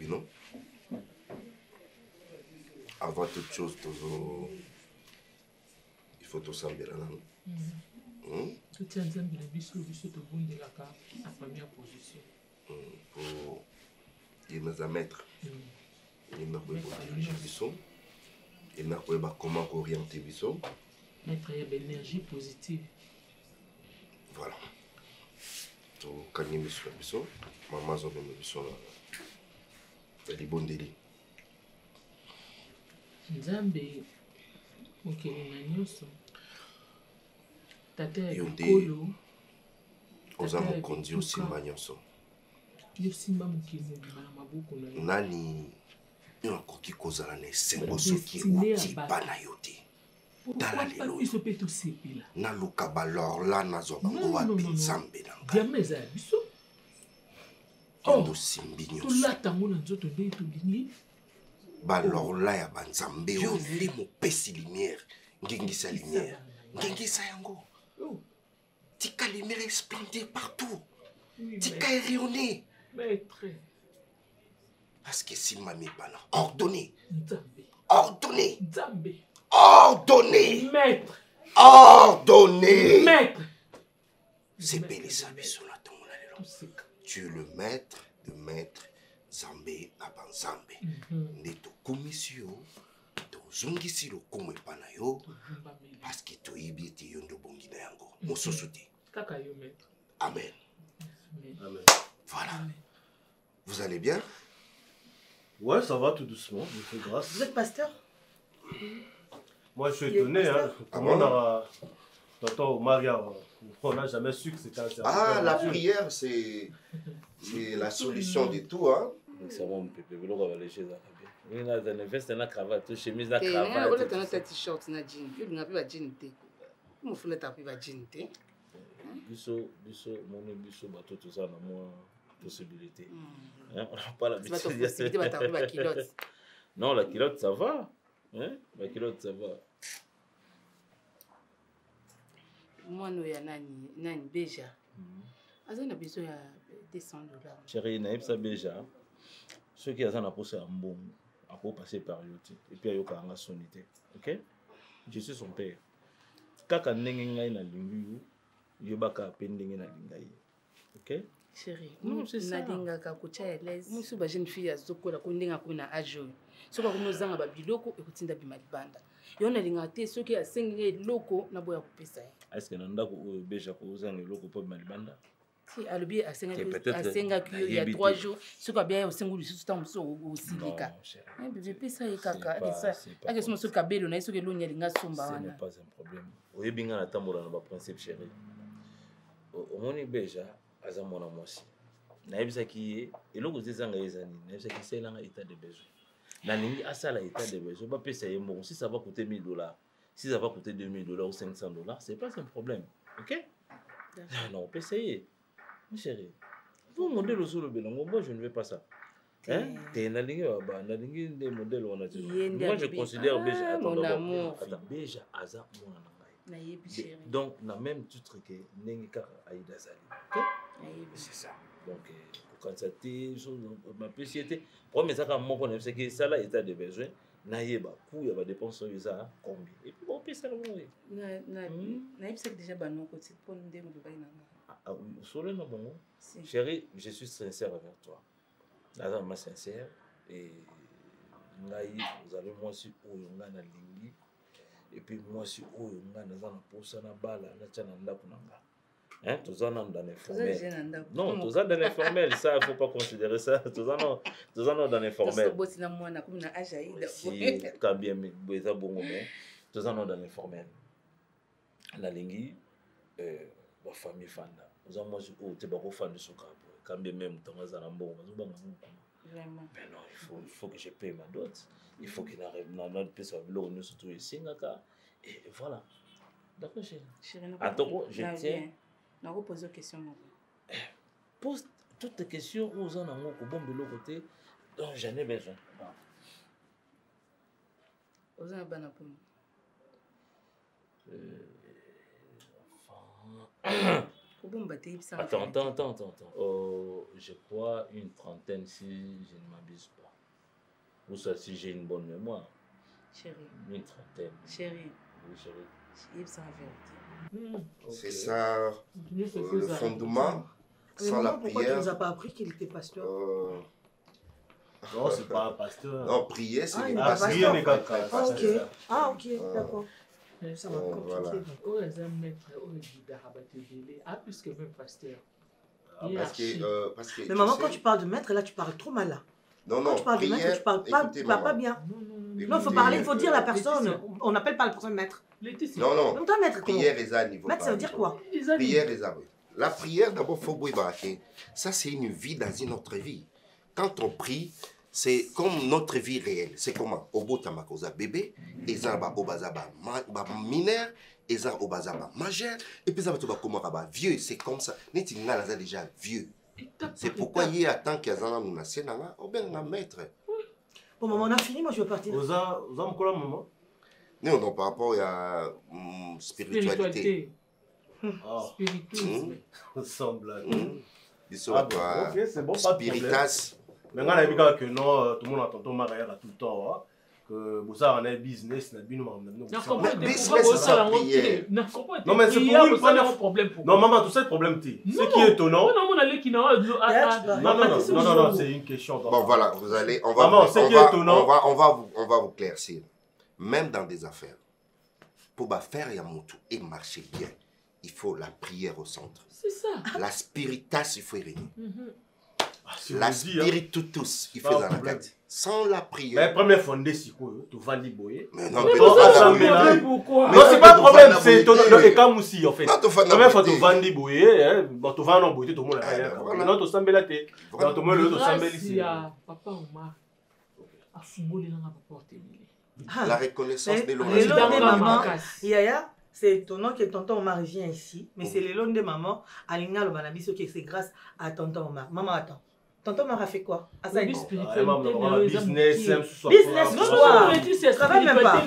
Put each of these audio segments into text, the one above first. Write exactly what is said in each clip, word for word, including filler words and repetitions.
non? Avant toute chose, toujours, il faut tout s'embêter là. Tout est en train de bisou, bisou de bon de la carte, la première position. Pour il nous a mettre, il n'a pas diriger bisou, il n'a pas comment orienter bisou. Mettre une énergie positive. Voilà. Donc quand il me suit bisou, maman a même bisou là. C'est bon délire. Nzambe mokili na nyonso tata ya Yonde likolo oza mokonzi osimba nyonso yosimba mokili mobima na maboko na yo nani yo akoki kozala na esengo soki ewuti epa na yo te tala lelo biso mpe tosepela naluka balorla nazwa bango wapi nzambe na ngai diama eza ya biso yondo osimbi nyonso tolata yango na nzoto nde tolingi balorla ya banzambe yo nde mopesi lumière ngengisa lumière ngengisa yango tika lumière esplanter partout tika rayonner maître parce que simba mibana ordonné nzambe ordonné nzambe ordonné maître ordonné maître sepelisa biso na ntongo na lelo tu es le maître de maître Zambé na banzambe nde tokomisi yo tozongisi lokumu epa na yo parce que toyebi ete yo nde obongi na yango mosusu te kaka yo maître amen Amen. Voilà. Vous allez bien? Ouais, ça va tout doucement, je fais grâce. Vous êtes pasteur? Moi, je suis étonné, hein. Comment on a... T'entends, au Maria, on n'a jamais su que c'était un serviteur. Ah, la prière, c'est la solution de tout, hein. C'est bon, Pépé, vous l'avez allé chez Zaka. Oui, on a une veste, une cravate, une chemise, une Eh, cravate. on a un t-shirt, un jean. Je n'ai pas de jean. Comment vous faites un jean? Bisso, bisso, mon bisso, bateau, tout ça, on a moins de possibilités. On n'a pas la possibilité. Non, la culotte, ça va. Hein? La culotte, ça va. Moi, nous, il y a Nani Béja. On a besoin de deux cents dollars. Chérie, naïf ça déjà. Ceux qui ont posé un bon, à passer par yote. Et puis, il y a un sonité. Ok? Je suis son père. Quand on est na lingu, je baka pending na lingai. Ok? Chérie, non, c'est ça. Nadinga kakucha ya l'aise. Moi, je suis une fille à Zokola, kundinga kuna ajo. Ce qu'on nous a babiloko et kutinda bimalibanda. Yo na lingate ceux qui a sengé loko na boya kupesa. Est-ce que nanda ko beja ko uzanga loko po bimalibanda? Si alobi a senga a senga ki il y a trois jours, ce qu'on a bien au sengu du système so au silika. Eh bébé pesa e kaka et ça. A que ce kabelo na ce que lonya linga somba wana. Ce n'est pas un problème. Oye binga na tambola na ba principe chérie. Au moni beja aza mona mwasi. Na yebisa ki eloko zezanga ezani, na yebisa ki selanga état de besoin. Na ningi asala état de besoin, ba pesa ye bon, si ça va coûter mille dollars, si ça va coûter deux mille dollars ou cinq cents dollars, c'est pas un problème. OK? Non, on peut essayer. Mon chéri, vous modèle sur le belongo, moi je ne veux pas ça. Hein? T'es na lingi ba na lingi des modèles on a dit. Moi je considère Béja attends d'abord. Attends, Béja aza mon anangai. Donc na même titre que nengi ka Aïda Zali. OK? C'est ça. Donc pour constater ma société, premier ça comme moi c'est que ça là état de besoin. Na yeba coût ya ba dépenses ça combien. Et puis on peut ça le moi. Na na na yeba déjà ba non côté pour nous de ba na. Ah oui, sur le nom, chérie, je suis sincère avec toi. Là, je suis sincère. Et vous avez moi aussi où on a lingi. Et puis moi aussi où on a dans posa na bala na tchana ndaku nanga. Hein, tout ça dans l'informel. Non, tout ça dans l'informel, ça il faut pas considérer ça. Tout ça non, tout ça dans l'informel. Si quand bien mais ça bon mais tout ça dans l'informel. La lingi euh ba famille fanda. Nous avons moi oh tu vas fan de soka quand bien même temps za na mbongo zo banga vraiment. Mais non, il faut il faut que je paye ma dot. Il faut qu'il arrive dans notre pièce à l'eau nous surtout ici ngaka et voilà. D'accord chérie. Chérie, attends, je tiens. Na ko poser question moi. Pose toutes tes questions aux gens en ko bombe l'autre côté donc j'en ai besoin. Aux gens bana pour euh Attends, attends, attends, attends. Euh, je crois une trentaine si je ne m'abuse pas. Ou ça si j'ai une bonne mémoire. Chérie. Une trentaine. Chérie. Oui, chérie. C'est ça euh, le fondement. Sans la pourquoi prière. tu nous as pas appris qu'il était pasteur euh... Non, c'est pas un pasteur. Non, prier, c'est ah, les pasteurs. Prier n'est qu'un Ah, ok. Ah, ok, d'accord. Ça va compliquer. Voilà. Oh, les hommes maîtres, oh, les guides d'Arabatébélé, ah, plus que même pasteur. Parce que, euh, parce que, mais maman, sais... quand tu parles de maître, là, tu parles trop mal. Là. Non, non, quand tu parles prière, de maître, tu parles pas, écoutez, tu parles pas maman. bien. Non, non, non. Non, il faut parler, il faut dire la personne. On n'appelle pas la personne maître. Non, non. Donc, toi, maître, prière, les ânes, il faut maître, ça veut dire quoi? Prière, les ânes. La prière, d'abord, il faut que ça, c'est une vie dans une autre vie. Quand on prie, c'est comme notre vie réelle. C'est comment? Au bout de bébé, ils ont au bazaba mineur, ils ont au bazaba majeur, et puis ça va comment vieux. C'est comme ça. Nous sommes déjà vieux. C'est pourquoi il y a tant qu'il y a un nous naissons, on bien un maître. Bon, maman, on a fini, moi je veux partir. Vous avez quoi, maman? Non, non, par rapport à la spiritualité. Spiritualisme. Semble. Ah bon, ok, c'est bon, pas de problème. Spiritas. Mais on a vu que non, tout le monde entend ton mariage tout le temps. Que vous avez un business, vous avez un business. Non, mais c'est pour une première problème. Non, maman, tout ça, le problème, c'est qui est étonnant. Non, non, non, non, non, c'est une question. Bon, voilà, vous allez, on va, Maman, on, c'est va, qui est étonnant. on va, on va, vous, on va vous claircir. Même dans des affaires, pour faire Yamutu et marcher bien, il faut la prière au centre. C'est ça. La spiritas, il faut y régner. Mm-hmm. Ah, si la dis, spiritutus, il faut dans la tête. Sans la prière. Mais première fondée, c'est quoi? Tu vas dire boyer. Mais non, mais mais non, non, pourquoi? Non, c'est pas un problème, c'est étonnant. Et comme aussi, en fait. Non, tu vas première fois, tu vas dire boyer, bon, tu vas en boyer, tout le monde Ah, l'a voilà. maintenant, tu sens la tête. Dans ton monde, tu sens ici. Papa Omar a fumé dans la porte. La reconnaissance des Le lois. long des mamans, Yaya, c'est étonnant que tonton Omar vient ici, mais c'est le long des mamans, Alina le Banabiso, que c'est grâce à tonton Omar. Maman, attends. Tonton Omar a fait quoi? À ça, business, business, quoi? Tu travailles même pas.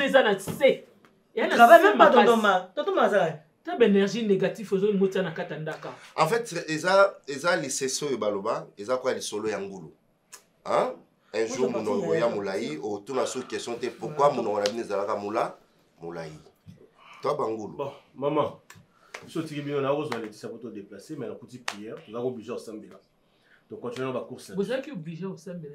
Tu travailles même pas, tonton Omar. Tonton Omar, ça tu as une énergie négative aux autres na katandaka. En fait, ils ont les sesso et baloba, ils ont quoi les solo yangulu. Hein? Un jour, mon ongoya moulaï, autour de la question de pourquoi mon ongoya zalaka moula moulaï. Toi, Bangoulou. Bon, maman, je suis bien en rose, on a dit ça pour te déplacer, mais on a une petite prière, nous avons obligé au Sambela. Donc, continuons la course. Vous êtes obligé au Sambela.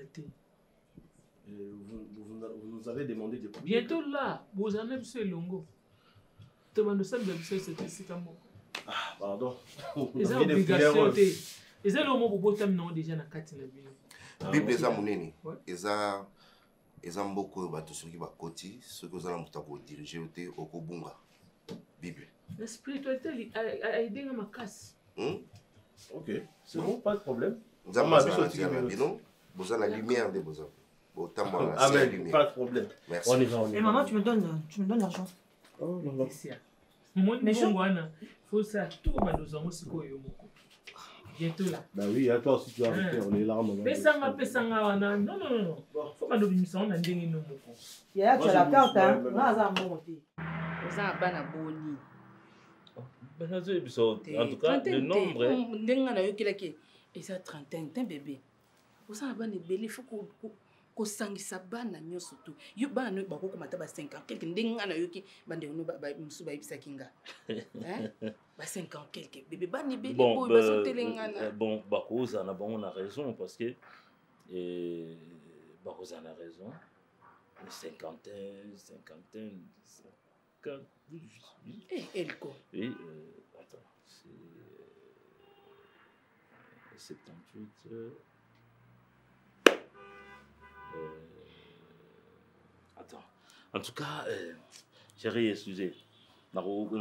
Vous nous avez demandé de prier. Bientôt là, vous en avez ce longo. Tu vas nous Sambela, c'est ici comme moi. Ah, pardon. Les obligations, les éléments pour botter non déjà dans quatre la vie. Bible les amouneni. Ils ont ils ont beaucoup de ceux qui vont côté, ceux qui ont beaucoup diriger au Kobunga. Bible. La spiritualité a aidé à ma casse. Ok, c'est bon, pas de problème. Vous avez la lumière de vos hommes. Amen, pas de problème. Merci. On y va, on y va. Et maman, tu me donnes, tu me donnes l'argent. Oh là là. Mais il faut ça tout nous avons aussi bientôt là. Bah oui, à toi aussi tu as arrêté, on est là. Pesanga, pesanga, non, non, non, non. Faut pas nous dire ça, on a dingue nous. Il y a tu as la carte, hein. Non, ça a monté. Vous avez ban à boni. En tout cas, le nombre. Ndenge na yo kilaki. Et ça trentaine, un bébé. Vous avez ban bébé, il faut que ko sangisa bana nyoso tu. Yo bana ba ko komata ba cinq ans. Quelque ndenge na yo ki bande no ba musu ba ibisa kinga. Hein? Ba cinq ans quelque bébé bana bébé bon, ba sotelengana. Bon, Bakoza na bon on a raison parce que et Bakoza a raison. Cinquantaine, cinquantaine, cinquante. Eh, Elko. Oui, euh, attends, c'est septante-huit. Euh, euh, attends, en tout cas, euh, chérie, excusez, je vais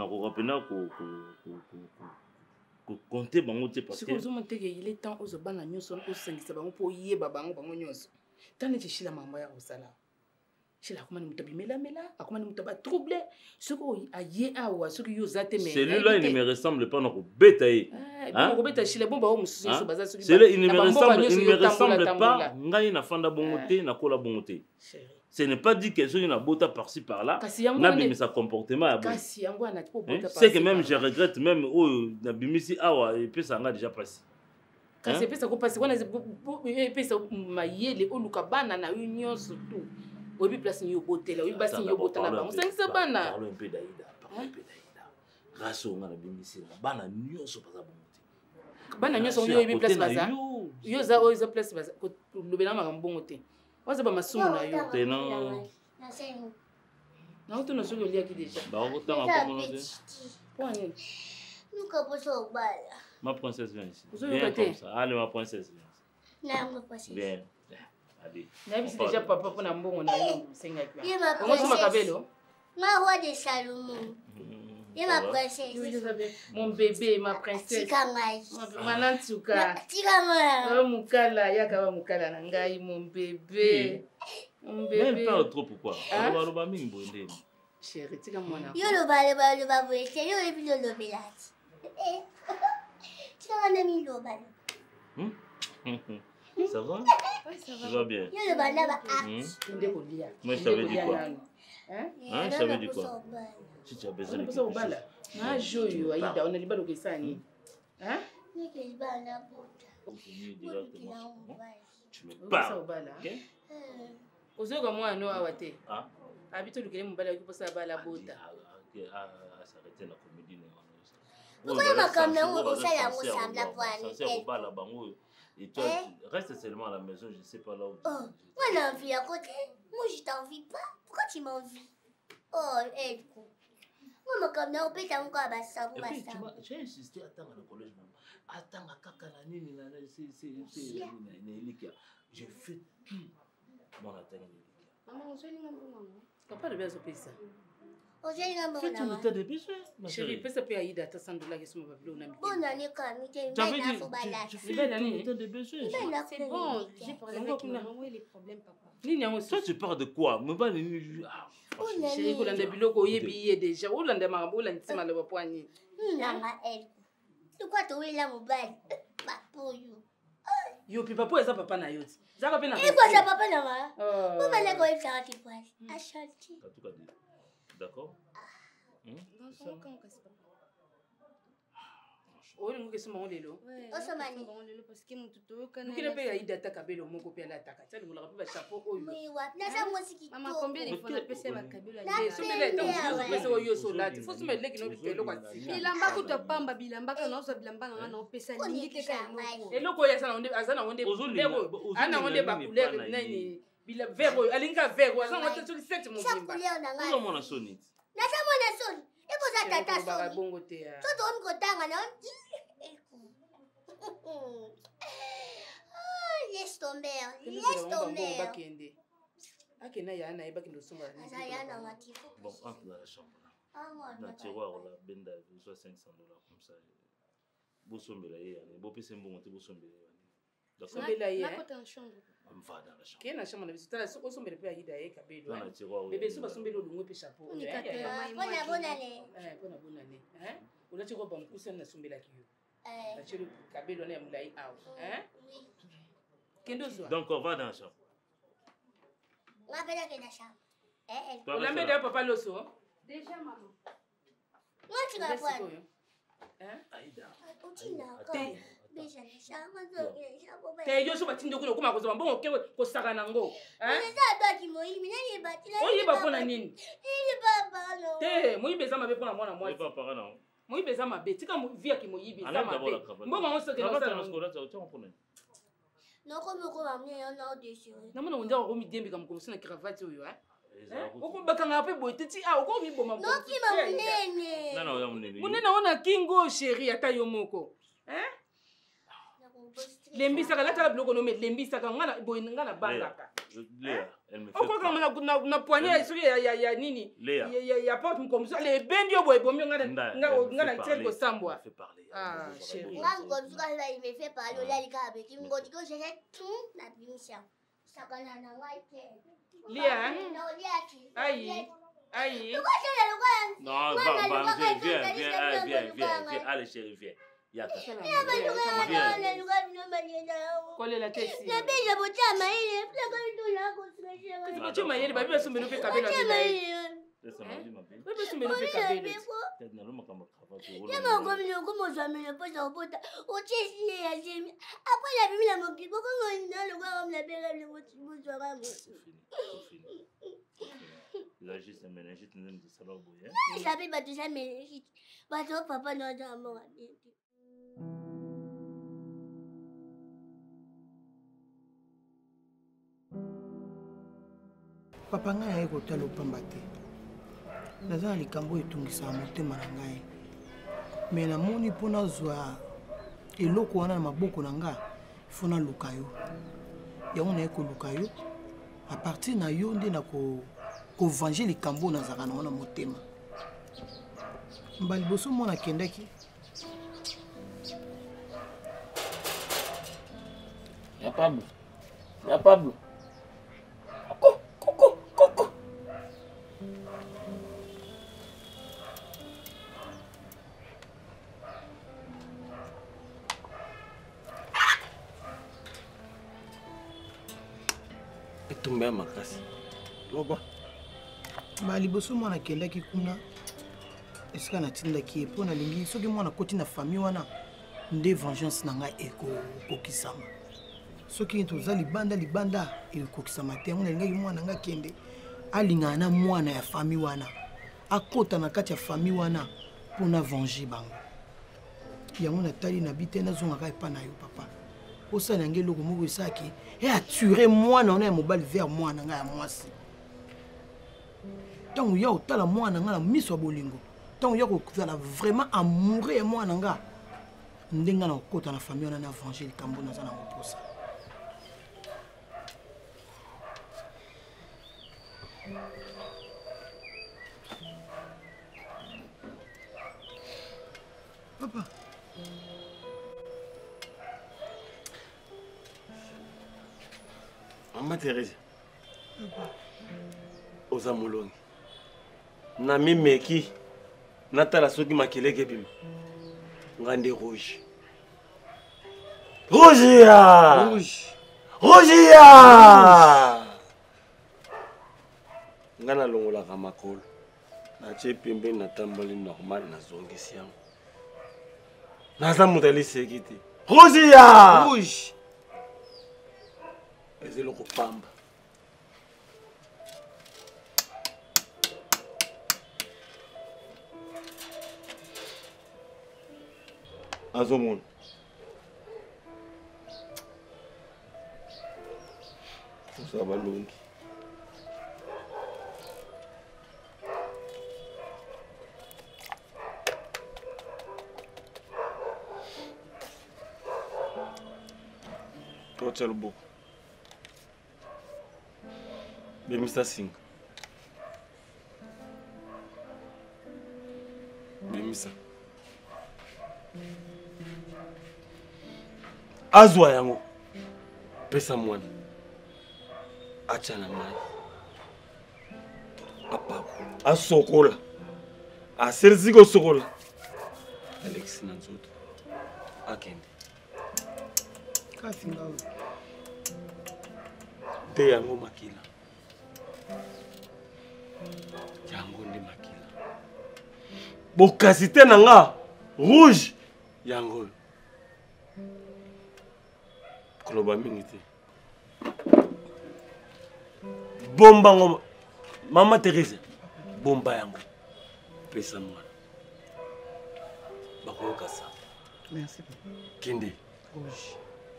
compter parce que... Il est temps aux banques à son cinq sabons pour y babango bango. Tant que je la maman au salaire. C'est là comment nous t'abîmer mela, comment nous t'as troublé. Ce qu'on a yé à ou à ce que vous avez mais. Celui-là, il ne me ressemble pas notre bétail. Ah, bon, bétail, chez les bons baons, monsieur, ce bazar. Celui-là, il ne me ressemble, il ne me ressemble pas. Ngai na fanda bongoté, na kola bongoté. Ce n'est pas dit que soki na bota par-ci par-là. Na bimisa comportement ya bon. Kasi yango ana ko bota par-ci. C'est que même je regrette même oh na bimisi awa et puis ça nga déjà passé. Kasi pesa ko passé wana pesa mayele oluka bana na union surtout. Obi place ni yobotela, obi basi ni yobotela ba. Musangisa bana. Parlons un peu d'Aïda, parlons un peu d'Aïda. Grâce au nga na bimisi bana nyonso paza bon. Bana nyonso yo obi place baza. Yo za o za place baza ko lobela makambo te. Waza ba masumu na yo. Tena. Na uto na soko lia ki déjà. Ba on tanga comme on dit. Pour nini? Nous capotons bala. Ma princesse vient ici. Viens comme ça. Allez ma princesse. Non, ma princesse. Viens. Allez. Na bisi déjà papa pour na mbongo na yo senga kwa. Ye ma princesse. Comment makabelo? Ma roi de Salomon. Ye ma princesse. Mon bébé, ma princesse. Tikangai. Manantuka. Tikangai. Oh mukala, yaka wa mukala na ngai mon bébé. Mon bébé. Mais elle parle trop pourquoi? Alors ba mingi bonde. Chérie, tika mwana. Yo lo ba le ba le ba boete, yo e bi lo belati. Eh. Tika na mi lo ba. Hmm? Ça va? Oui, ça va. Tu vas bien? Yo le ba na ba ah. Moi je t'avais dit quoi? Hein? Hein, je t'avais dit quoi? Si tu as besoin de quelque chose. Na joyo Aïda, on a libalo kesani. Hein? Ni ke ba na bota. Tu me parles. OK? Ozoka mwana awa te. Ah. Habito lukele mbala ko posa bala bota. Ah, s'arrêter la comédie ne pourquoi ma caméra au salon ressemble à poigne? Et toi, reste seulement à la maison, je ne sais pas là où. Oh, moi j'ai envie à côté. Moi je t'envie pas. Pourquoi tu m'envies? Oh, aide-moi. Moi ma caméra au peut encore à ça pour ma ça. J'ai insisté à attendre le collège. Attends à kaka la nini là, c'est c'est c'est Nélika. J'ai fait tout. Mon attendre Nélika. Maman, on se dit maman. Papa le bien se payer ça. Fais ton état de besoin, ma chérie. Pesa pe Aïda ta cent dollars que son bablo na mi. Bonne année quand tu es bien fou balade. Tu fais ton état de besoin. C'est bon, j'ai parlé avec maman, où est les problèmes papa? Nini yango toi tu parles de quoi? Me ba ni ah. Chérie ko landa biloko yebi déjà. O landa makambo landa tima le poignet. Nanga elle. De quoi tu es là mon bal? Papa yo. Yo puis papa eza papa na yo. Zaka pe na. Et quoi ça papa na ma? Oh. Papa na ko il faire tes poils. A chanter. En tout cas d'accord? Hmm? Quand est-ce que oh le ngeke soma lelo. O soma ni parce que mon tuto kana. Ngeke pe Aïda ta kabelo moko pe ala taka. Tsa ngula pe ba chapeau oyo. Oui wa. Na sa musiki. Maman combien de fois na pesa ba kabelo. Somele ta pesa oyo solati. Faut somele leki no bipelo kwa tsika. Bilamba kuto pamba bilamba kana oso bilamba nga na opesa ningi te ka moko. Eloko ya sana onde azana onde. Ana onde ba couleur nani. Bila vero alinga vero azana onde soki set mo bimba. Comment mon sonite? Na sa mona son. E ko za tata son. Ba bongo te ya. So to on ko tanga na. Laisse tomber, laisse tomber. Akena ya na ibaki ndo songa. Asa ya na matifu. Bon, entre dans la chambre là. Ah moi. Na tiroir là, benda soit cinq cents dollars comme ça. Bo sombela ye, bo pese mbongo te bo sombela ye. D'accord. Sombela ye. Na kota en chambre. On va dans la chambre. Qui est dans la chambre na biso tala so sombela pe Aïda ye kabelo. Dans la tiroir. Bébé so ba sombela olungo pe chapeau. Bonne bonne année. Eh, bonne bonne année. Hein? On a tiko ba mkusa na sombela kiyo. Eh. La chérie kabelo na mulai aw. Hein? Oui. Kendo zo. Donc on va dans la chambre. On va aller dans la chambre. Eh eh. On la met derrière papa Loso. Déjà maman. Moi tu vas voir. Hein? Aïda. Tu n'as pas. Déjà la chambre, la chambre. Te yo so batindi ko kuma ko zo mbongo ke ko saka nango. Hein? Mais ça doit qui moi, mais il est bâti là. Oh, il va pona nini? Il est pas non. Te, moi beza mabe pona mwana moi. Il va pas non. Moi beza mabe, tika via ki moyibi za mabe. Mbongo ngo soke no sala. Non comme ko amener on a dessus. Na mona onja ko mi dembi kam ko sina cravate oyo, hein? Oko bakanga pe boite ti ah oko mi boma. Non ki ma munene. Non non, ya munene. Munene ona kingo chérie ata yo moko. Hein? Lembisa kala tala bloko no me lembisa ka ngana boy ngana bangaka. Léa, elle me fait. Oko kama na na poignet sur ya ya ya nini? Ya ya ya porte comme ça les bendio boy bomi ngana ngana ngana tel ko sambwa. Ah chérie. Moi comme ça là il me fait parler là les gars avec il me dit que j'ai tout la mission. Ça kana na white. Léa. Non Léa qui. Aïe. Aïe. Pourquoi c'est le roi? Non, va va viens viens viens viens viens. Allez chérie viens. Yaka. Qual la tête? La belle a voté à Maïle. La Tu m'as dit, baby, je suis venu faire cabine. Papa ngai aye kotala opamba te. Naza na likambo etungisaka motema na ngai. Me namoni mpo nazwa eloko wana na maboko na nga ifo naluka yo. Yango naye koluka yo. A partir na yo nde na kovange likambo nazalaka na wana motema. Mbala liboso mwana akendaki. Ya Pablo. Ya Pablo. Tombé makasi. Loba. Ba liboso mwana kendaki kuna. Eska na tindaki e pona lingi soki mwana koti na famille wana nde vengeance na nga eko kokisama. Soki toza libanda libanda ekokisama te ngona lingi mwana nga kende alinga na mwana ya famille wana. Akota na kati ya famille wana pona venger bango. Yango na tali na bite na zonga ka epa na yo papa. Osa na ngelo ko moko esaki et a tué moi na on mobile vers moi na nga ya mwasi. Tant ya otala moi na nga na miso bolingo. Tant ya ko zala vraiment amoureux moi na nga. Ndenga na kota na famille on a venger le kambo na za na posa. Papa. Maman Thérèse. Oza molongi. Na mimeki. Natala soki makeleke bima. Ngande rouge. Rouge ya! Rouge. Rouge ya! Ngana longola ka makolo. Na che pembe na tambali normal na zongisi yango. Naza mutali sekiti. Rouge ya! Rouge. Ezelo kopamba. Azomon. Usa balungi. Tocha lubuku. Bemisa singa. Bemisa. Azwa yango. Pesa mwana. Acha na mai. Apa. Asokola. Aserziko sokola. Alex na nzoto. Akende. Kasi ngawo. Te yango makila. Yango ndi makila. Bokasi te na nga rouge yango. Koloba mingi te. Bomba ngoma. Mama Thérèse. Bomba yango. Pesa mwana. Bako kasa. Merci papa. Kende. Rouge.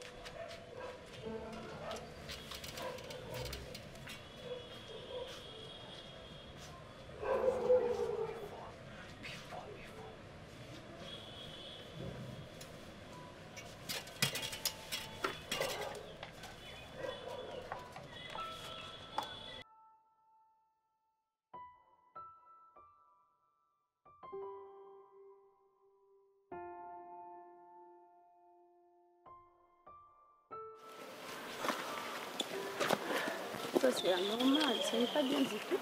Ça c'est anormal, ce n'est pas bien du tout.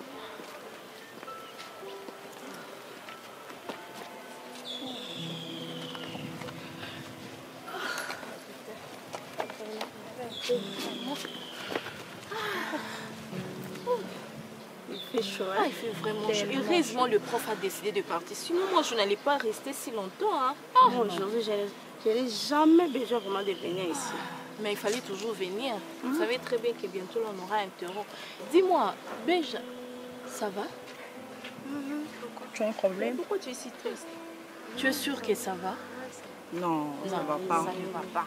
Il fait chaud. Hein? Ah, il fait vraiment chaud. Heureusement, le prof a décidé de partir. Sinon, moi, je n'allais pas rester si longtemps. Hein. Ah. Moi, aujourd'hui, je n'ai jamais besoin vraiment de venir ici. Mais il fallait toujours venir. Mmh. Vous savez très bien que bientôt, on aura un terreau. Dis-moi, Beja, ça va? Mmh. Pourquoi? Tu as un problème? Pourquoi tu es si triste? Tu es sûre que ça va? Non, ça ne va pas. Ça ne va pas.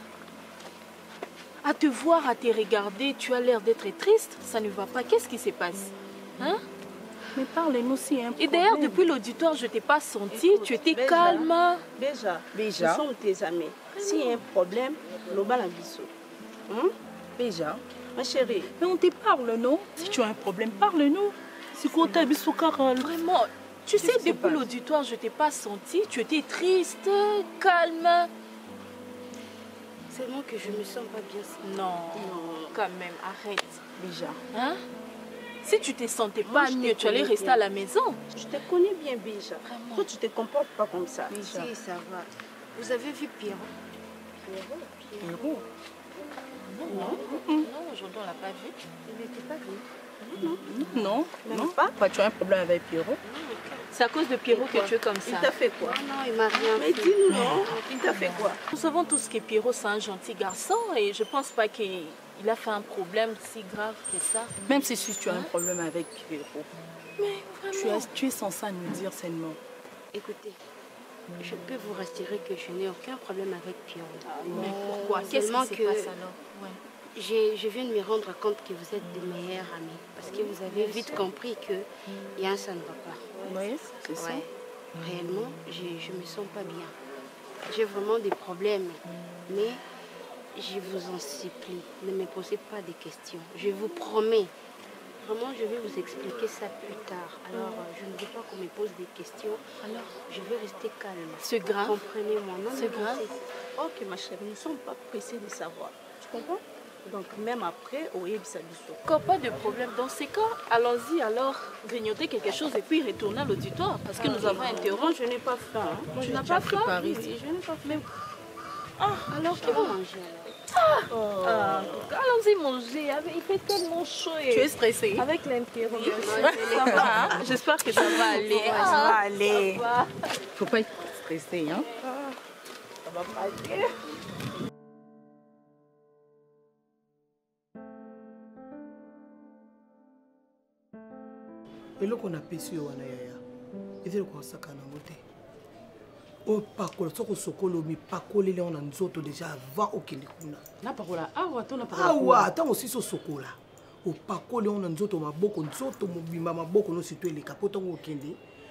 À te voir, à te regarder, tu as l'air d'être triste. Ça ne va pas. Qu'est-ce qui se passe? Hein? Mais parle-nous si un problème. Et d'ailleurs, depuis l'auditoire, je ne t'ai pas senti. Écoute, tu étais Beja, calme. Déjà, Beja, nous sommes tes amis. S'il y a un problème, nous allons la bisou. Hum? Beja, ma chérie. Mais on te parle, non? Si tu as un problème, parle-nous. C'est quoi ta bisou, Carole? Vraiment, tu sais, depuis l'auditoire, je ne t'ai pas senti. Tu étais triste, calme. C'est moi que je me sens pas bien. Non, non, quand même, arrête. Beja. Hein? Si tu ne te sentais pas moi, mieux, tu allais rester bien à la maison. Je te connais bien, Beja. Toi, tu ne te comportes pas comme ça. Beja. Si, ça va. Vous avez vu Pierrot? Pierrot? Pierrot? Non, non, non, non aujourd'hui, on ne l'a pas vu. Il n'était pas vu. Non, non, non, non. Pas. Pas. Tu as un problème avec Pierrot? C'est à cause de Pierrot que tu es comme ça. Il t'a fait quoi? Non, non, il m'a rien Mais fait. Mais dis-nous, non. Il t'a fait quoi? Nous savons tous que Pierrot, c'est un gentil garçon et je ne pense pas qu'il a fait un problème si grave que ça. Même si tu as hein? un problème avec Pierrot, mais tu, as, tu es censé nous dire seulement. Écoutez, je peux vous rassurer que je n'ai aucun problème avec Pierrot. Ah, mais pourquoi? Qu'est-ce qui se passe alors? Ouais. Je viens de me rendre compte que vous êtes de meilleurs amis. Parce que vous avez vite compris qu'il y a un ça ne va pas. Oui, c'est ça. Ouais. Réellement, je ne me sens pas bien. J'ai vraiment des problèmes. Mais je vous en supplie, ne me posez pas des questions. Je vous promets. Vraiment, je vais vous expliquer ça plus tard. Alors, je ne veux pas qu'on me pose des questions. Alors, je vais rester calme. C'est grave. Comprenez-moi. Non, c'est grave. Ok, ma chérie, nous ne sommes pas pressés de savoir. Tu comprends? Donc, même après, au Yébissa Quand pas de problème. Dans ces cas, allons-y alors grignoter quelque chose et puis retourner à l'auditoire parce que ah, nous avons interrompu. Je n'ai pas faim. Hein. Moi, tu n'as pas faim? Oui, je n'ai pas faim. Mais... Ah, alors qui va manger ah, oh. ah, allons-y manger. Il fait tellement chaud. Et... Tu es stressée? Avec l'interrompu. Ça va. J'espère que ça va aller. Ah, ça va aller. Il ne faut pas être stressé. Hein? Ah, ça va pas aller. eloko na pesi yo wana yaya ezeli kosaka nango te opakola soki osokola omipakoleli yango na nzoto deja avant okende kuna napakola awa to awa ntango osisi osokola opakoli yango na nzoto maboko nzoto mobimba maboko nyonso to eleka mpo ntango okende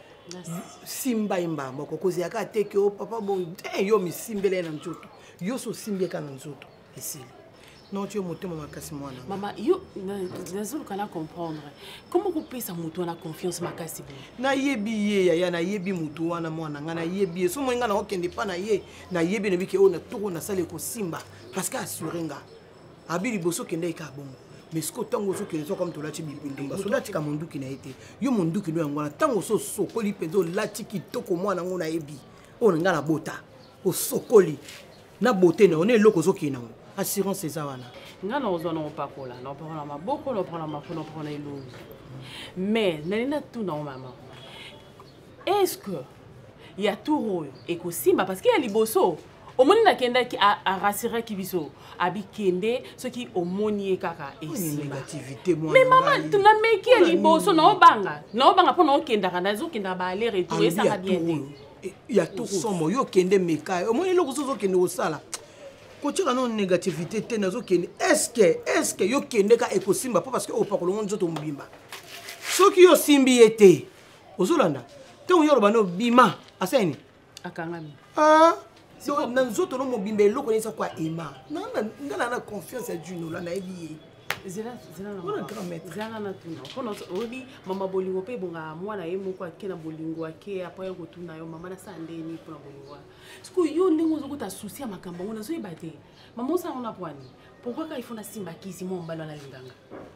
simba yemba moko koziyaka ateke o papa bon te yo misimbele na nzoto yo so simbieka na nzoto esili non tu es monté maman kasi mwana maman yo nazoluka na comprendre comment kopesa moto na confiance makasi bo na yebi ye yaya na yebi moto wana mwana nga na yebi so mo nga na okende pa na ye na yebi ne bike o na toko na sale ko simba parce que assurer nga abili boso kende ka bongo mais ce que tango so kende so comme to lati bipindumba so lati ka monduki na ete yo monduki no ngwana tango so sokoli penzo lati kitoko mwana ngo na yebi o nga na bota o sokoli na bote na on est loko so kina ngo assurance eza wana nga na ozwa na opakola na opakola maboko na opakola mafuna mpona elongi mais nalinda tuna o mama est-ce que ya tour oyo ekosimba parce que ya liboso omoni nakendaki arassuraki biso abikende soki omoni ye kaka esimba mais mama tunameki ya liboso na obanga na obanga mpona okendaka nazokendaka baale retour esanga bien te ya tour somo yo okende meka omoni eloko so ozokende kosala kotika non négativité te nazokende est-ce que est-ce que yo kende ka ekosimba pas parce que opakolo nzoto mbimba soki yo simbi ete ozolanda te yo bano bima aseni akangami ah so na nzoto no mobimba eloko nisa kwa ema na ngana na confiance ya Juno la na ebiye zela zela na zela na tuna kono obi mama bolingo pe bonga mwana ye moko akena bolingo ake après kotuna yo mama na sandeni pour bolingo siko yo ndingo zokuta souci ya makambo ngona so ibate mama osa ona pwani pourquoi ka ifona simba kisi mo mbalo na linganga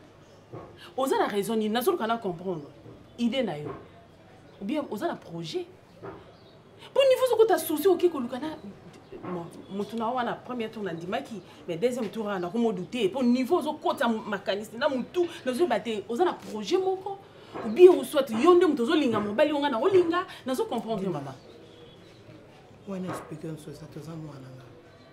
oza la raison ni nazo kana comprendre idée na yo ou bien oza la projet pour niveau zokuta souci okiko lukana motu na wana premier tour na ndimaki mais deuxième tour na ko douter pour niveau zo kota makanisi na mutu na zo baté oza na projet moko ou bien ou soit yonde mutu zo linga mobali nga na olinga na zo comprendre maman wana expliquer so ça toza mwana nga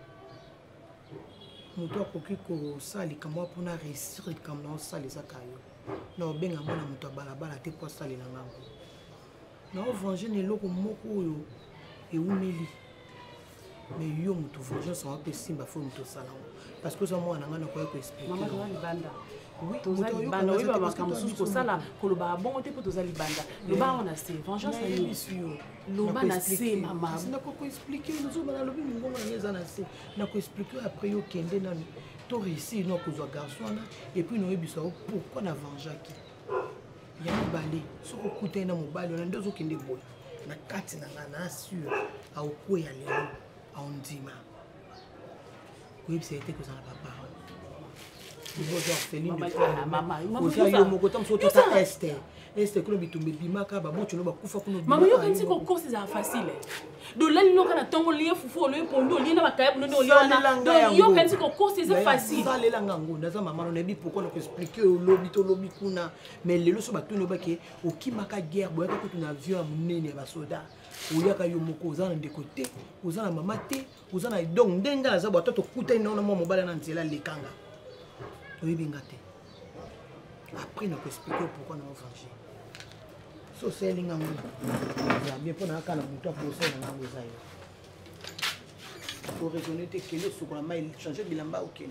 mutu akoki kosalika mwa mpona réussir likambo na osalisa kayo na obenga mwana mutu abalabala te po asalela ngango na ovenger na eloko moko oyo eumeli mais yo mutu vengeance on peut simba faut mutu salon parce que ça moi nanga na ko expliquer maman toza libanda oui toza libanda oui baba kamusu ko sala ko loba bon te po toza libanda loba on a se vengeance na yo loba na se mama na ko expliquer nous bana lobi ngongo na ngeza na se na ko expliquer après yo kende na to réussir no ko zo garçon na et puis no yebiso pourquoi na vengeaki ya balé soko kuta na mobali na ndozo kende boy na kati na na assure au ko ya lelo on dit ma oui c'est été que ça n'a pas parlé il faut faire félin de maman maman ça yo moko tam so tota este este ko bitumbe bimaka ba bocho no ba kufa kuno maman yo kanti ko course ça facile do lali no kana tongo lié fufu lo pondo lié na makaya no no liona do yo kanti ko course c'est facile ça lela ngango na za maman no bi pourquoi no expliquer au lobby to lobby kuna mais lelo so ba to no ba ke okimaka guerre boya ko tuna avion munene ba soda oyaka yo moko oza na ndeko te oza na mama te oza na donc ndenga na za bato tokuta ina na mwa mobala na nzela lekanga oyebinga te après na ko expliquer pourquoi na venger so c'est linga ngo ya bien pona kana mutu apose na ngo za yo pour raisonner te kele so kwa mai changer bilamba okene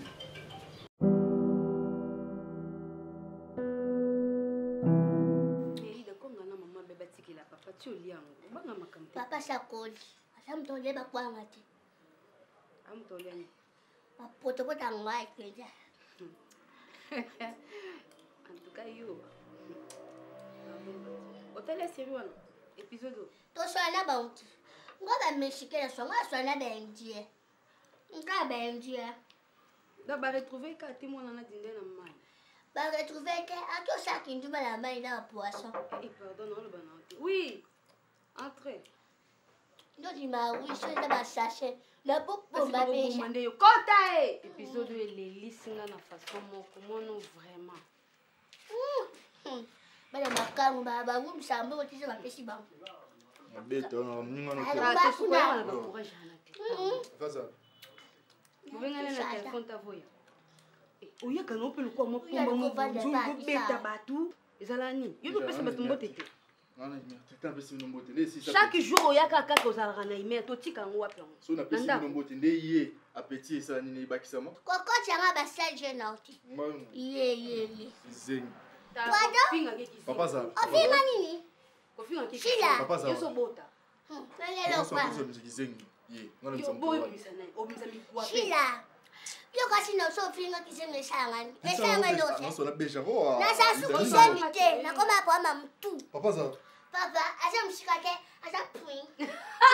Papa Sakoli, asam tole ba kwa ngati. Am tole ni. Apoto ko tangwa ikweja. En tout cas yo. Hôtel sérieux épisode. To swala ba unti. Ngoba meshikela so ngwa swala ba ndie. Nga ba ndie. Da ba retrouver ka ti mona na dinde na mai. Ba retrouver ke ato saki nduma na mai na poisson. Eh pardon non le banante. Oui. Entrez. Non, il m'a oui, je vais ma sachet. Le beau pour ma bêche. Kota épisode les lisinga na façon mon comment non vraiment. Bala makamu baba ngum sambo tise ba pesi ba. Beto na mninga no. Ah, tu sais quoi na ba courage na. Fais ça. Vous venez na téléphone ta voya. Oya kana pe ko mo pomba mo nzungu beta batu. Ezala ni. Yo pe pesa batumbo tete. Chaque jour oyaka kaka ozalaka na email totika yango wapi yango so na pesi mbote nde ye appétit ça nini bakisama koko tianga ba sel jeune auti ye ye ye zengi pardon papa za ofinga nini ofinga kiki Shila papa za yoso bota lelo kwa zengi ye ngana msambo boy bisana obimsami kwa Shila yo kasi no so finga kisenga sangani esanga lose na so na beja ho na sa su kisemite na koma pa mama mtu papa za papa asa mshikake asa pui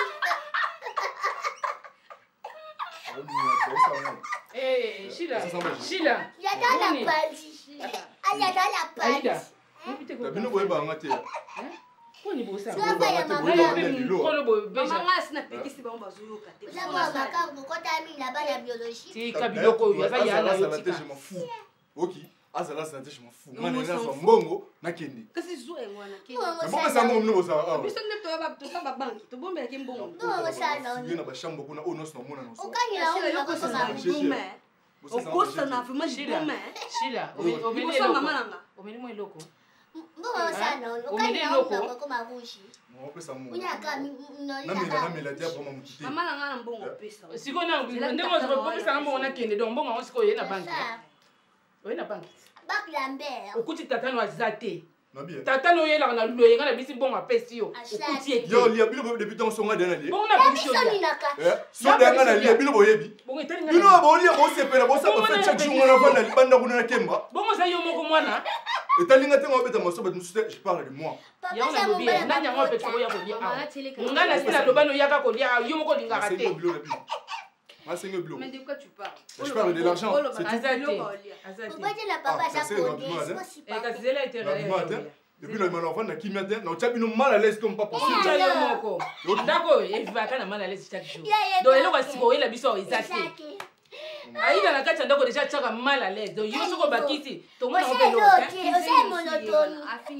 Eh, Shila. Shila. Ya dala padi. Aya dala padi. Aida. Tabino boye ba ngate. Eh? Koni bosa. Ngaba ya mama. Kono bo beja. Mama ngasi na pekisi ba mba zuyo kate. Zama makango kota mi la bana biologie. Ti kabiloko ya ba ya na yo tika. Je m'en fous. OK. Azala sana te je m'en fous. Ngana na so mbongo nakende. Kasi zo e ngwana ke. Mbongo sa mbongo mno bosa. Biso ne to ba to ba banki. To bombe ke mbongo. No bosa no. Ngina ba shambo kuna onos na mona no so. Okanyira o na kosa na bombe. Okosa na vraiment bombe. Shila. Omeli mama nanga. Omeli mo eloko. Mbongo sa no. Okanyira o na ko mabushi. Mo pesa mo. Unyaka no na mela na mela dia boma mutite. Mama nanga na mbongo pesa. Siko na ndemo zo bo pesa mbongo na kende donc mbongo ngo siko ye na banki. Oye na banki. Bak Lambert. Okuti tata no azate. Na bien. Tata no yela na lulo yenga na bisi bongo apesi yo. Okuti ete. Yo lia bino depuis tant songa dana lia. Bongo na bisi yo. Eh, so danga na lia bino boyebi. Bongo etali na. Bino bo lia bo sepela bo sa ba fa chaque jour na bana libanda kuna na kemba. Bongo sa yo moko mwana. Etali ngate ngo beta moso ba je parle de moi. Ya ona lobi na nyanga pesa ko ya ko dia. Ngana sila lobano yaka ko dia yo moko linga raté. Ma c'est bleu. Mais de quoi tu parles? Je parle de l'argent. C'est Azate. Azate. Pourquoi tu n'as pas ça pour dire? Eh kasi zela ite. Et puis, on a enfant qui m'a dit, on a mal à l'aise comme pas possible. D'accord, il va quand mal à l'aise chaque jour. Donc, il va se voir la biso exacte. Aïe, dans la carte, on a déjà tchaka mal à l'aise. Donc, il faut qu'on va quitter. Tout le monde a fait l'autre. C'est monotone.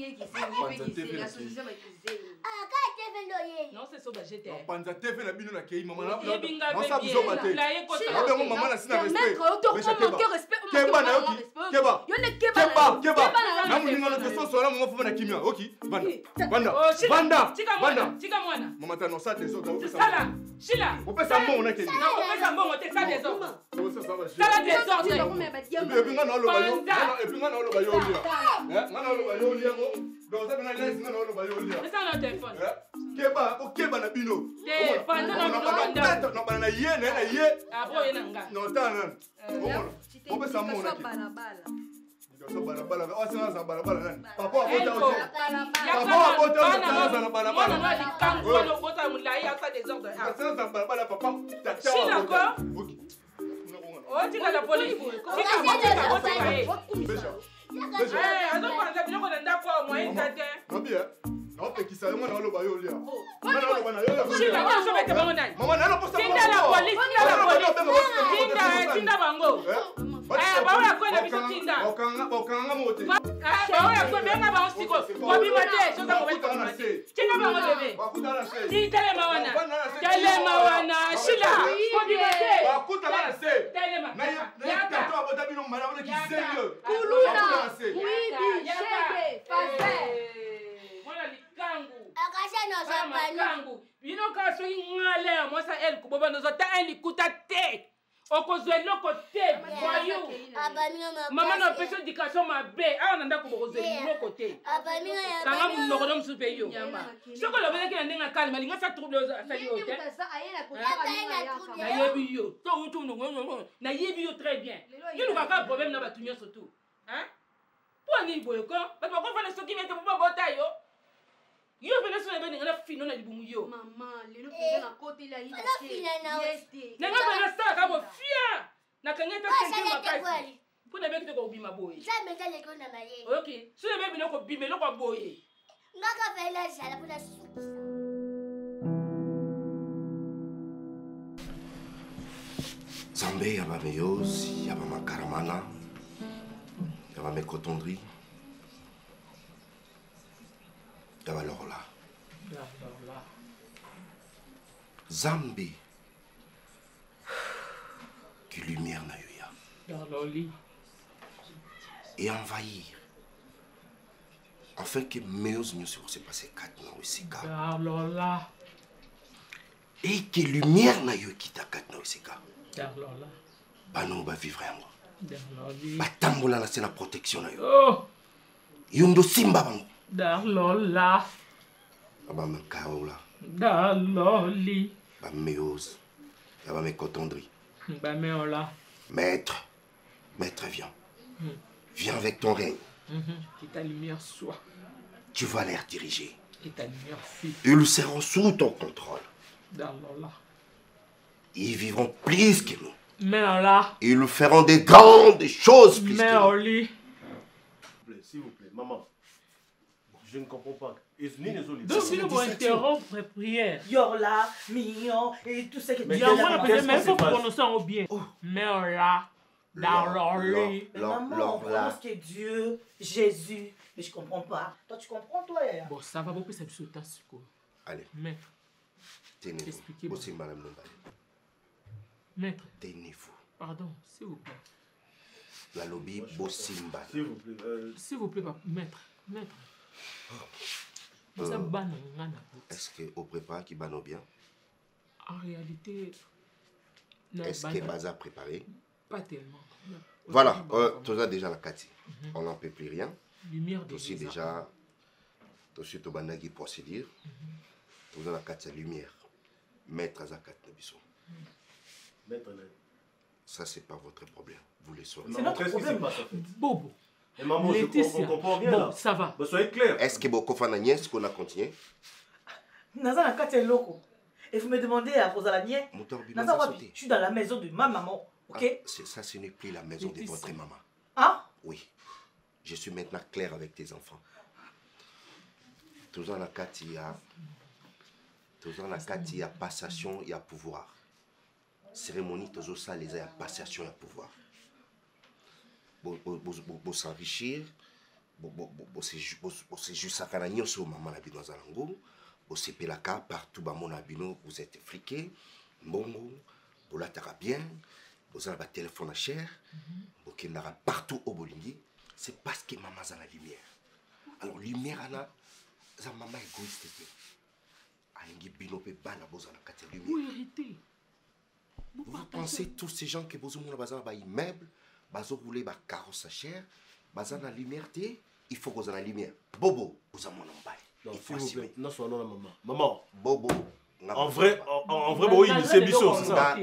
Non, c'est ça, j'ai été. Panza T V na bino na kei maman na. Non, ça besoin mater. Là, maman na sina respect. Keba na yoki. Keba. Keba, keba. Na muninga na teso so na maman fuma na kimia. OK. Banda. Banda. Banda. Banda. Tika mwana. Maman ta no ça des autres. Sala. Shila. On peut ça bon on a kei. Non, on peut ça bon, on te ça des autres. Sala des autres. Et puis nga na lo ba yo. Et puis nga na lo ba yo lia. Hein? Nga na lo ba yo lia mo. Donc ça na laisse nga na lo ba yo lia. C'est ça notre téléphone. Keba, o keba na bino. Eh, panda na bino. Non, ba na ye, na ye. Ah, bro, yena nga. Non, ta nan. On peut ça mon na ki. Ça bala bala. O ça ça bala bala nan. Papa a bota o. Papa a bota o ça ça bala bala. Mwana na kangu wana bota mulai asa des ordres. Ça ça bala bala papa. Si d'accord. Oh, tu la police. Tika bota bota eh. Beja. Eh, azo panda bino ko nda kwa mo intate. Non bien. Non, mais qui savait moi dans le bayo là. Maman na lo bana yo. Si la so bete bango nani. Maman na lo posta. Tinda la police, tinda la police. Tinda, tinda bango. Eh, ba wala ko na biso tinda. Okanga, okanga mote. Ah, ba wala ko benga ba osiko. Ko bi mate, so za ko bete mate. Tinda bango bebe. Ti tele mawana. Tele mawana, shila. Ko bi mate. Ba kuta bana se. Tele ma. Na ya ka to abota bino mara wala ki sérieux. Kuluna. Oui, bi, cheke, passé. Kangu bino ka so ngale mo sa el kuboba no zota el kuta te okozwe loko te voyou mama no peso éducation mabe a nanda ko bokozwe loko te kanga munoko no msupe yo soko lo bele ki ndenga kalma linga sa trouble sa yo te na yebi yo to utu no na yebi yo très bien yo no ka problème na batunyo surtout hein pour ni boyoko ba ko fa na soki mete bo bota yo. Yo bene so ebe ngana fino na libumu yo. Maman, lelo pega na côté la ida. Yeste. Na ngaba na sa ka bo fia. Na kangeta sengi makasi. Kuna beki to ko bima boye. Ça me donne le na maye. OK. So ebe bino ko bime lo ko boye. Ngaka vela jala pour la soupe. Zambé yaba meyosi, yaba makaramana. Yaba mekotondri. Alors là, Zambé, que lumière n'a eu et envahir, afin que meilleurs nous se passé quatre ans aussi là, et que lumière n'a eu qui t'a quatre ans aussi là, bah non bah vivre à moi, bah tamboula na c'est la protection na yo, yondo simba bango. Darlola. Aba me kaola. Darloli. Ba meose. Aba me cotondri. Ba meola. Maître. Maître, viens. Mm. Viens avec ton règne. Mm -hmm. Que ta lumière soit. Tu vas les diriger. Et ta lumière fuit. Ils seront sous ton contrôle. Darlola. Ils vivront plus que nous. Meola. Ils feront des grandes choses plus Meoli. que nous. S'il vous plaît, maman. Je ne comprends pas. Donc, si nous voulons interrompre la prière. Yorla, mignon, et tout ce que tu dis. Mais il faut prononcer au bien. Merla, Darloli. Maman, on prononce que Dieu, Jésus. Mais je ne comprends pas. Toi, tu comprends, toi, Yaya? Bon, ça va beaucoup, c'est sur ta secours. Allez. Maître. Tenez-vous. Maître. Tenez-vous. Pardon, s'il vous plaît. La lobby, Bossimba. S'il vous plaît. Euh... S'il vous plaît, maître. Maître. Euh, Est-ce qu'au prépare qui bano bien? En réalité, est-ce que Baza a préparé? Pas tellement. Voilà, euh, tu as déjà la Cathy. Mm-hmm. On n'en peut plus rien. Lumière de aussi déjà, tu as tout bana qui procédure. Tu as la Cathy lumière. Maître à Zakat Nabiso. Maître, ça c'est pas votre problème. Vous le saurez. C'est notre problème. Bobo. Et maman, je on comprend rien bon, là. Ça va. Bah, soyez clair. Est-ce que beaucoup de nièce, est-ce qu'on a continué? Naza na kati loko. Et vous me demandez à poser la nièce. Naza wapi? Je suis dans la maison de ma maman. Ok? Ah, ça, ce n'est plus la maison de votre maman. Hein? Oui. Je suis maintenant clair avec tes enfants. Toujours la carte, il y a toujours la carte, il y a passation, il y a pouvoir. Cérémonie, toujours ça, les il y a passation, il y a pouvoir. Pour s'enrichir, c'est juste ça qu'on a mis sur maman la bino zalango. C'est pelaka partout bas mon abino, vous êtes friqué, bongo, vous la bien, vous avez un téléphone à cher, vous avez partout au bolingi. C'est parce que maman a la lumière. Alors lumière ana, ça maman égoïste. Alingi bino pe bana boza na kati lumière. Vous pensez tous ces gens que vous avez bazan ba immeuble, bazo roulé ba carrosse à cher, bazan la lumière té, il faut que vous avez la lumière. Bobo, vous avez mon bail. Non, s'il vous plaît, non, soit non la maman. Maman. Bobo. En vrai, en, en vrai, bon, il s'est mis sur ça.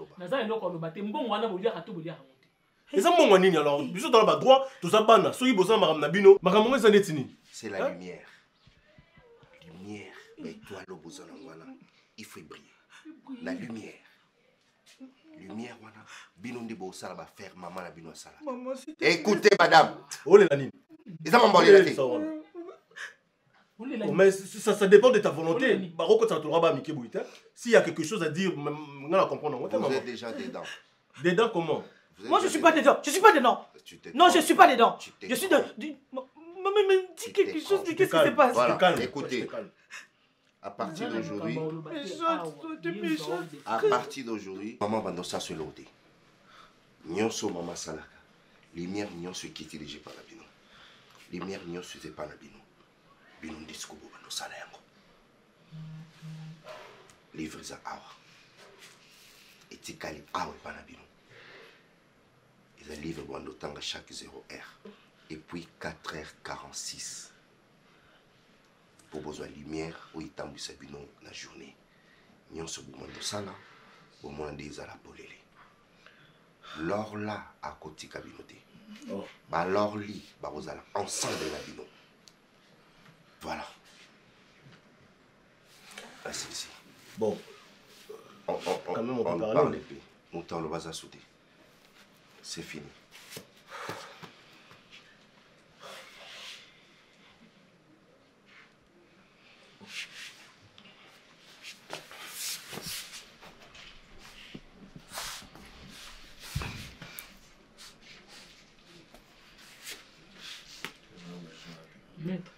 Et ça, mon nini alors, bisous dans le droit, tout ça, bana, soyez bossant, madame Nabino, madame Moïse Zanetini. C'est la lumière. Lumière, mais toi, le bossant, il faut briller. La lumière. Lumière, voilà. Bino de bossant, va faire maman la bino sala. Écoutez, madame. Oh, les nanines. Ils ont m'embalé la tête. Oh, mais ça, ça dépend de ta volonté. S'il y a quelque chose à dire, on va comprendre. Vous êtes déjà dedans. Dedans comment? Moi, je ne suis pas dedans. Je ne suis pas dedans. Non, je ne suis pas dedans. Je suis de... Maman me dit quelque chose, mais qu'est-ce qui se passe? Voilà, écoutez. À partir d'aujourd'hui, à partir d'aujourd'hui, maman va nous s'assurer l'autre. Nyonso maman salaka. Lumière nyonso qui est dirigée par la bino. Lumière nyonso c'est pas la bino. Bino disco boba no sala yango. Livre za awa. Etikali awa pa na bino. Ils ont livre bon tanga chaque zéro heure. Et puis quatre heures quarante-six. Pour besoin de lumière, où il tambu sa bino la journée. Nyonso boba no sala, au moins des ala polele. L'or là à côté cabinoté. Oh. Bah l'or li, bah vous allez ensemble de la bino. Voilà. Ah, c'est ici. Bon. On, on, on, Quand même, on, on peut parle d'épée. Mon temps le va à sauter. C'est fini. Maître,